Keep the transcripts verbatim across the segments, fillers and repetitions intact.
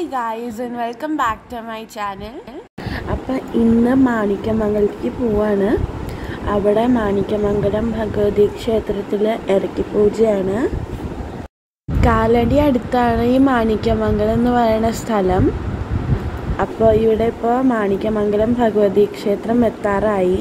guys and welcome back to my channel. അപ്പോൾ ഇന്ന് മാണിക്യമംഗലത്തേക്ക് പോവാണ്. അവിടെ മാണിക്യമംഗലം ഭഗവതി ക്ഷേത്രത്തിൽ ഇറക്കി പൂജയാണ്. കാലടി അടുത്താണ് ഈ മാണിക്യമംഗലം എന്ന് പറയുന്ന സ്ഥലം. അപ്പോൾ ഇവിടെ ഇപ്പോൾ മാണിക്യമംഗലം ഭഗവതി ക്ഷേത്രം എത്താറായി.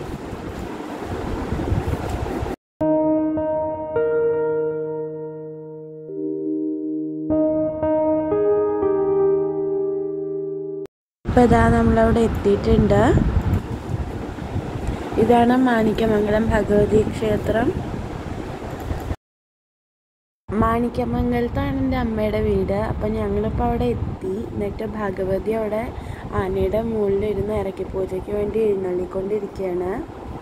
ഇപ്പോൾ ഇതാ നമ്മളവിടെ എത്തിയിട്ടുണ്ട്. ഇതാണ് മാണിക്യമംഗലം ഭഗവതി ക്ഷേത്രം. മാണിക്യമംഗലത്താണ് എൻ്റെ അമ്മയുടെ വീട്. അപ്പം ഞങ്ങളിപ്പോൾ അവിടെ എത്തി. എന്നിട്ട് ഭഗവതി അവിടെ ആനയുടെ മുകളിലിരുന്ന് ഇറക്കി പൂജയ്ക്ക് വേണ്ടി എഴുന്നള്ളിക്കൊണ്ടിരിക്കുകയാണ്.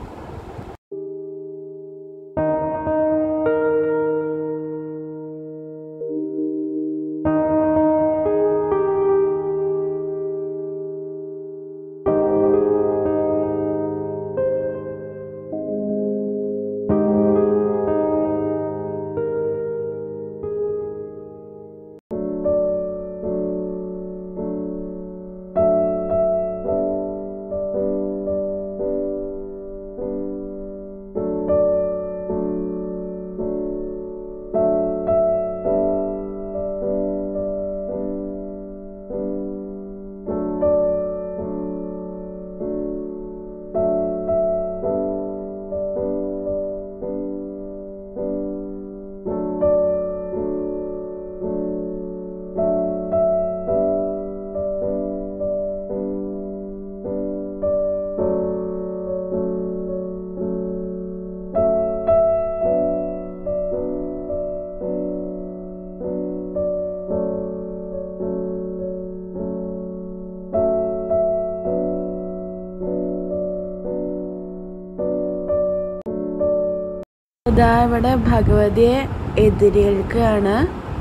ഇതാ ഇവിടെ ഭഗവതിയെ എതിരേൽക്കുകയാണ്.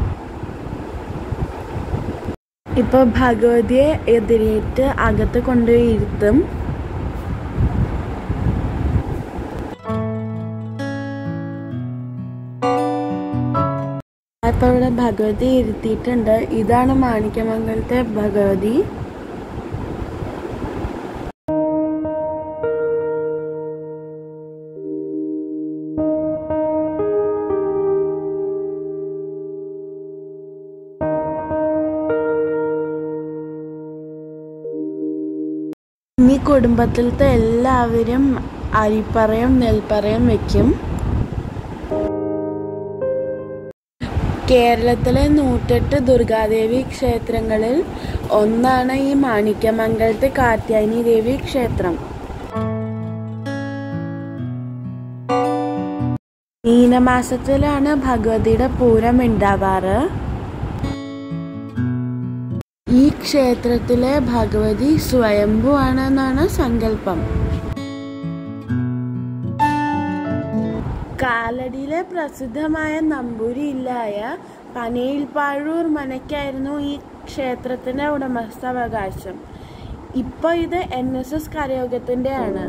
ഇപ്പൊ ഭഗവതിയെ എതിരേറ്റ് അകത്ത് കൊണ്ടുപോയി ഇരുത്തും. ഇപ്പൊ ഇവിടെ ഭഗവതി ഇരുത്തിയിട്ടുണ്ട്. ഇതാണ് മാണിക്യമംഗലത്തെ ഭഗവതി. ഈ കുടുംബത്തിലത്തെ എല്ലാവരും അരിപ്പറയും നെൽപ്പറയും വെക്കും. കേരളത്തിലെ നൂറ്റെട്ട് ദുർഗാദേവി ക്ഷേത്രങ്ങളിൽ ഒന്നാണ് ഈ മാണിക്യമംഗലത്തെ കാർത്യായനി ദേവി ക്ഷേത്രം. മീനമാസത്തിലാണ് ഭഗവതിയുടെ പൂരം ഉണ്ടാവാറ്. ഈ ക്ഷേത്രത്തിലെ ഭഗവതി സ്വയംഭൂ ആണെന്നാണ് സങ്കല്പം. കാലടിയിലെ പ്രസിദ്ധമായ നമ്പൂരിയില്ലായ പനയിൽപ്പാഴൂർ മനയ്ക്കായിരുന്നു ഈ ക്ഷേത്രത്തിന്റെ ഉടമസ്ഥാവകാശം. ഇപ്പൊ ഇത് എൻ എസ് എസ് കരയോഗത്തിന്റെ ആണ്.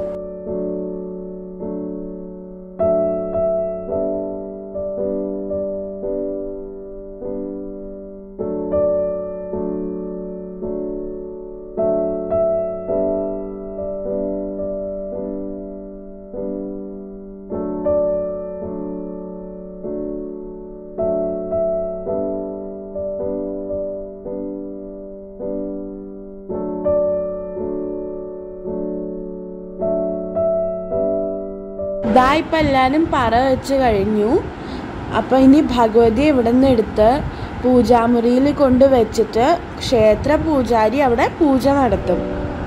ഇതാ ഇപ്പം എല്ലാവരും പറ വെച്ച് കഴിഞ്ഞു. അപ്പം ഇനി ഭഗവതിയെ ഇവിടെ നിന്ന് എടുത്ത് പൂജാമുറിയിൽ കൊണ്ടുവച്ചിട്ട് ക്ഷേത്ര പൂജാരി അവിടെ പൂജ നടത്തും.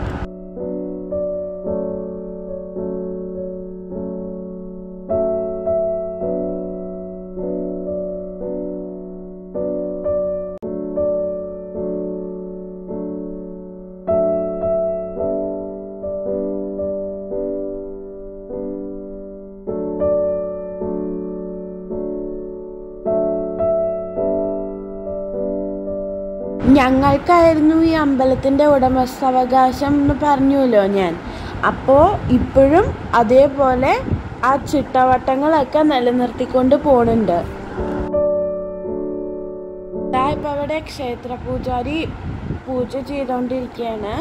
ഞങ്ങൾക്കായിരുന്നു ഈ അമ്പലത്തിൻ്റെ ഉടമസ്ഥാവകാശം എന്ന് പറഞ്ഞല്ലോ ഞാൻ. അപ്പോൾ ഇപ്പോഴും അതേപോലെ ആ ചിട്ടവട്ടങ്ങളൊക്കെ നിലനിർത്തിക്കൊണ്ട് പോകുന്നുണ്ട്. ഇപ്പോൾ അവിടെ ക്ഷേത്ര പൂജാരി പൂജ ചെയ്തുകൊണ്ടിരിക്കുകയാണ്.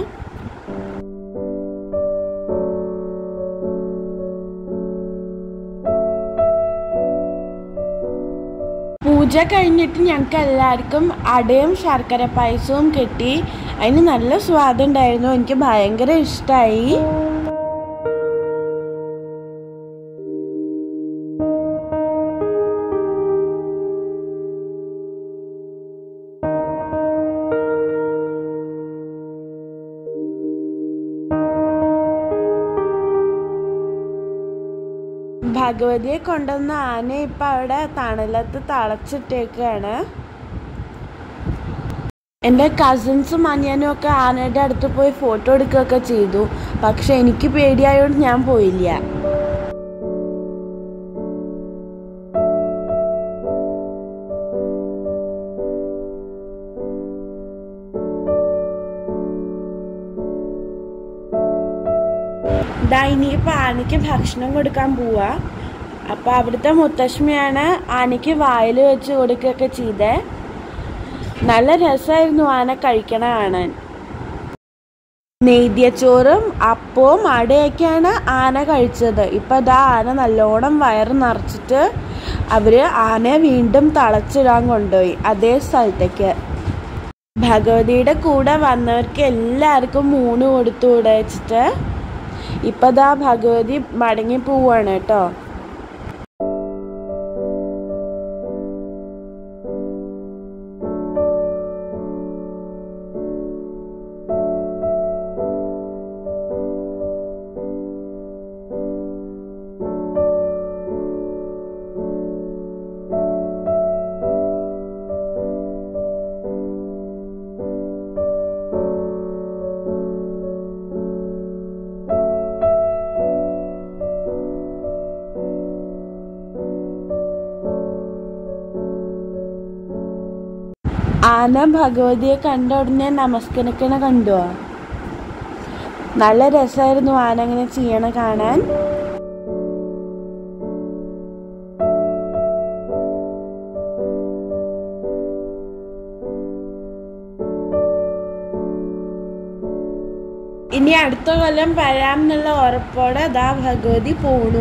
പൂജ കഴിഞ്ഞിട്ട് ഞങ്ങൾക്ക് എല്ലാവർക്കും അടയും ശർക്കര പായസവും കിട്ടി. അതിന് നല്ല സ്വാദുണ്ടായിരുന്നു. എനിക്ക് ഭയങ്കര ഇഷ്ടമായി. ഭഗവതിയെ കൊണ്ടുവന്ന ആന ഇപ്പം അവിടെ തണലത്ത് തളച്ചിട്ടേക്കാണ്. എൻ്റെ കസിൻസും അനിയനും ഒക്കെ ആനയുടെ അടുത്ത് പോയി ഫോട്ടോ എടുക്കുകയൊക്കെ ചെയ്തു. പക്ഷെ എനിക്ക് പേടിയായതുകൊണ്ട് ഞാൻ പോയില്ല. ദാ ഇനിയിപ്പോൾ ആനയ്ക്ക് ഭക്ഷണം കൊടുക്കാൻ പോവാ. അപ്പോൾ അവിടുത്തെ മുത്തശ്ശിയാണ് ആനയ്ക്ക് വായിൽ വെച്ച് കൊടുക്കുകയൊക്കെ ചെയ്തേ. നല്ല രസമായിരുന്നു ആന കഴിക്കണ കാണാൻ. നെയ്തിയച്ചോറും അപ്പവും അടയൊക്കെയാണ് ആന കഴിച്ചത്. ഇപ്പം ദാ ആന നല്ലോണം വയറ് നിറച്ചിട്ട് അവർ ആനയെ വീണ്ടും തളച്ചിടാൻ കൊണ്ടുപോയി അതേ സ്ഥലത്തേക്ക്. ഭഗവതിയുടെ കൂടെ വന്നവർക്ക് എല്ലാവർക്കും മൂന്ന് കൊടുത്തു കൂടെ വെച്ചിട്ട് ഇപ്പം ദാ ഭഗവതി മടങ്ങി പോവാണ് കേട്ടോ. ആന ഭഗവതിയെ കണ്ട ഉടനെ നമസ്കരിക്കണ കണ്ടുവോ? നല്ല രസമായിരുന്നു ആന അങ്ങനെ ചെയ്യണ കാണാൻ. ഇനി അടുത്ത കൊല്ലം വരാം എന്നുള്ള ഉറപ്പോടെ അതാ ഭഗവതി പോണു.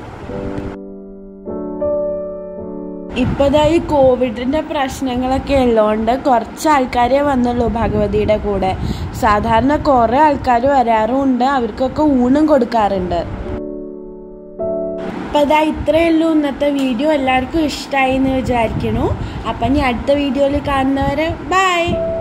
ഇപ്പോഴാ ഈ കോവിഡിൻ്റെ പ്രശ്നങ്ങളൊക്കെ ഉള്ളതുകൊണ്ട് കുറച്ച് ആൾക്കാരെ വന്നുള്ളൂ ഭഗവതിയുടെ കൂടെ. സാധാരണ കുറേ ആൾക്കാർ വരാറുമുണ്ട്. അവർക്കൊക്കെ ഊണും കൊടുക്കാറുണ്ട്. അപ്പം അതാ ഇത്രയേ ഉള്ളൂ ഇന്നത്തെ വീഡിയോ. എല്ലാവർക്കും ഇഷ്ടമായി എന്ന് വിചാരിക്കണു. അപ്പം ഇനി അടുത്ത വീഡിയോയിൽ കാണുന്നവരെ ബൈ.